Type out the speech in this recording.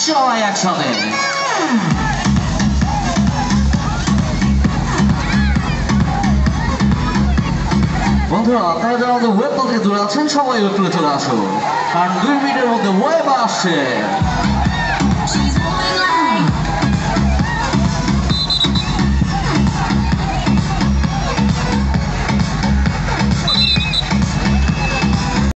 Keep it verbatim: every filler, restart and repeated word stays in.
সবাই একসাথে বন্ধুরা, আপনারা যারা আমাদের ওয়েব থেকে দূরে আছেন সবাই একটু চলে আসুন, কারণ দুই মিনিটের মধ্যে ওয়েব আসছে।